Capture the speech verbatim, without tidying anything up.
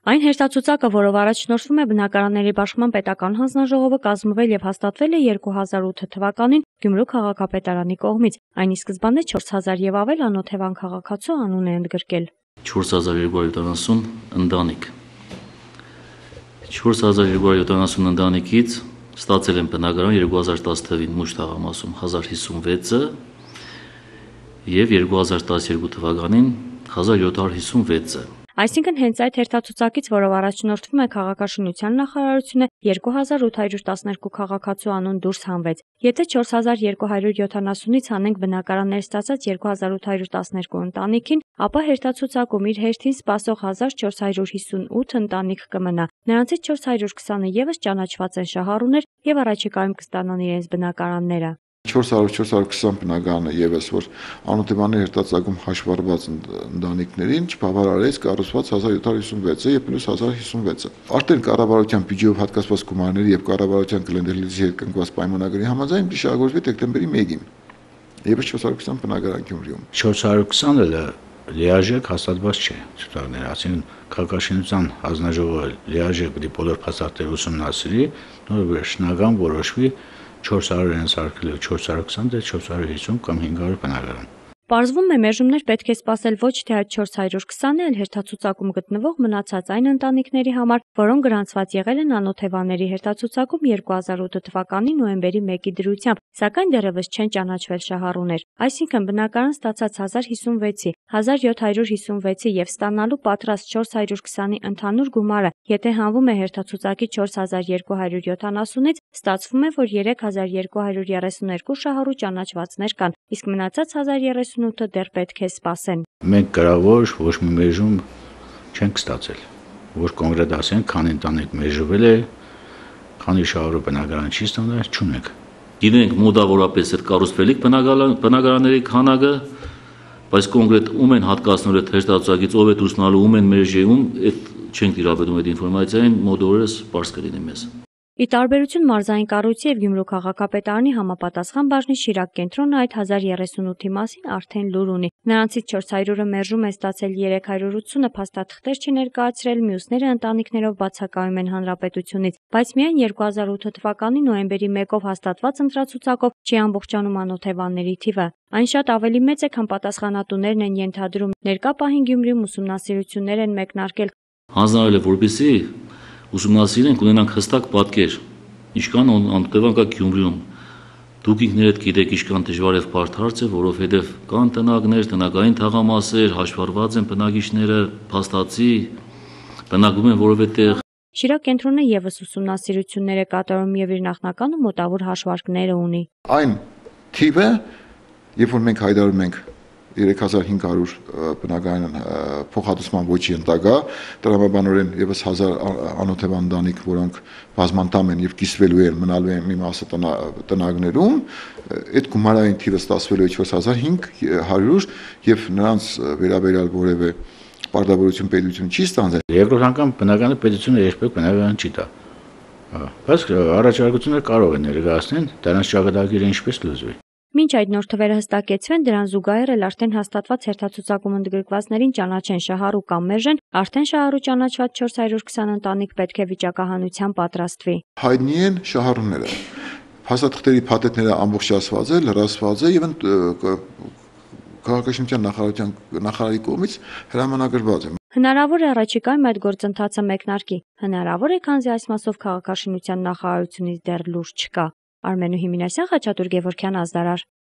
Այն հերթացուցակը, որով առաջնորդվում է բնակարանների բաշխման պետական հանձնաժողովը, կազմվել եւ հաստատվել է երկու հազար ութ թվականին Գյումրու քաղաքապետարանի կողմից։ Այն ի սկզբանե չորս հազար եւ ավել անօթևան քաղաքացու անուն է ընդգրկել։ չորս հազար երկու հարյուր յոթանասուն ընտանիք։ չորս հազար երկու հարյուր յոթանասուն ընտանիքից ստացել են բնակարան երկու հազար տասը թվականին մուշ թաղամասում հազար հիսունվեցը եւ երկու հազար տասներկու թվականին հազար յոթ հարյուր հիսունվեցը։ Այսինքն հենց այդ հերթացուցակից, որով առաջնորդվում է քաղաքաշինության նախարարությունը, երկու հազար ութ հարյուր տասներկու քաղաքացու անուն դուրս հանվեց։ Եթե չորս հազար երկու հարյուր յոթանասունից հանենք բնակարաններ ստացած երկու հազար ութ հարյուր տասներկու ընտանիքին, ապա հերթացուցակում իր հերթին սպասող հազար չորս հարյուր հիսունութ ընտանիք կմնա։ Նրանցից չորս հարյուր քսանը եւս ճանաչված են շահառուներ եւ առաջիկայում կստանան իրենց բնակարանները։ չորս հարյուր չորս հարյուր քսան բնակարանը եւս որ անօթևանի հերթացակում հաշվառված ընտանիքներին չբավարարեց կառուցված հազար յոթ հարյուր հիսունվեցը եւ պլյուս հազար հիսունվեցը։ Արդեն կառավարության բյուջեով հատկացված գումարների եւ կառավարության կլենդերլիզի հետ կնքված պայմանագրի համաձայն շահագործվի դեկտեմբերի մեկին։ Եվս չորս հարյուր քսան բնակարան Գյումրիում։ չորս հարյուր քսանը լիարժեք հաստատված չէ ցուցակները, ասին քաղաքաշինության հանձնաժողովը լիարժեք պիտի բոլոր փաստաթղթերը ուսումնասիրի, նոր վերջնական որոշվի չորս հարյուր հարկել չորս հարյուր քսան դե չորս հարյուր հիսուն կամ հինգ հարյուր բնակարան։ Պարզվում է մերժումներ պետք է սպասել ոչ թե այդ չորս հարյուր քսանը, այլ հերթացուցակում գտնվող մնացած այն ընտանիքների համար, որոնք գրանցված եղել են անօթևանների հերթացուցակում երկու հազար ութ թվականի նոյեմբերի մեկի դրությամբ, սակայն դեռևս չեն ճանաչվել շահառուներ։ Այսինքն բնակարան ստացած հազար հիսունվեցի, հազար յոթ հարյուր հիսունվեցի եւ ստանալու պատրաստ չորս հարյուր քսանի ընդհանուր գումարը, եթե հանվում է հերթացուցակի չորս հազար երկու հարյուր յոթանասունից, ստացվում է, որ երեք հազար երկու հարյուր երեսուններկու շահառու ճանաչվածներ կան, իսկ մնացած հազար երեսունութը դեռ պետք է սպասեն։ Մենք գրավոր ոչ մի մերժում չենք ստացել, որ կոնկրետ ասենք, քանի ընտանիք մերժվել է, քանի շահառու բնակարան չի ստանալ, չունենք։ Գիտենք մոտավորապես այդ կառուցվելիք բնակարանների քանակը, բայց կոնկրետ ում են հատկացնելու այդ հերթացուցակից, ով է դուսնալու, ում են մերժում, այդ չենք տիրապետում այդ ինֆորմացիային, մոտավորապես պարզ կլինի մեզ։ Ի տարբերություն մարզային կառույցի եւ Գյումրու քաղաքապետարանի համապատասխան բաժնի Շիրակ կենտրոնը այդ հազար երեսունութի մասին արդեն լուր ունի։ Նրանցից չորս հարյուրը մերժում է ստացել երեք հարյուր ութսունը փաստաթղթեր չի ներկայացրել, մյուսները ընտանիքներով բացակայում են հանրապետությունից, բայց միայն երկու հազար ութ թվականի նոյեմբերի մեկով հաստատված ընտրացուցակով չի ամբողջանում անօթևանների թիվը։ Այն շատ ավելի մեծ է, քան պատասխանատուներն են ենթադրում։ Ներկա պահին Գյումրիում ուսումնասիրություններ են մեկնարկել։ Հանձնարարել է, որպեսզի ուսումնասիրենք, ունենանք հստակ պատկեր, ինչքան անօթևան կա Գյումրիում։ Դուք ինքներդ գիտեք, ինչքան դժվար եւ բարդ հարց է, որովհետեւ կան տնակներ, տնական թաղամասեր, հաշվառված են բնակիչները, փաստացի բնակվում են որևէ տեղ։ Շիրակ կենտրոնը եւս ուսումնասիրություններ է կատարում եւ իր նախնական ու մոտավոր հաշվարկները ունի։ Այն թիվը, երբ որ մենք հայտարարում ենք երեք հազար հինգ հարյուր բնակարան փոխհատուցման ոչի ընդագա, տրամաբանորեն եւս հազար անօթևան ընտանիք, որոնք բազմանդամ են եւ կիսվելու են, մնալու են մի մասը տնագներում, այդ գումարային թիվը ստացվելու է չորս հազար հինգ հարյուր եւ նրանց վերաբերյալ որևէ պարտավորություն պետություն չի ստանձնել։ Երկրորդ անգամ բնականը պետությունը երբեք բնակարան չի տա։ Բայց առաջարկությունները կարող են ներկայացնել, դրանց ճակատագիրը ինչպես լուծվի։ Մինչ այդ նոր թվերը հստակեցվեն, դրան զուգահեռ էլ արդեն հաստատված հերթացուցակում ընդգրկվածներին ճանաչեն շահառու կամ մերժեն, արդեն շահառու ճանաչված չորս հարյուր քսան ընտանիք պետք է վիճակահանության պատրաստվի։ Հայտնի են շահառուները։ Փաստաթղթերի փաթեթները ամբողջացված է, լրացված է եւ քաղաքաշինության նախարարության նախարարի կողմից հրամանագրված է։ Հնարավոր է առաջիկայում այդ գործընթացը մեկնարկի։ Հնարավոր է, քանզի այս մասով քաղաքաշինության նախարարությունից դեռ լուր չկա։ Արմենու Հիմինասյան, Խաչատուր Գևորգյան, Ազդարար։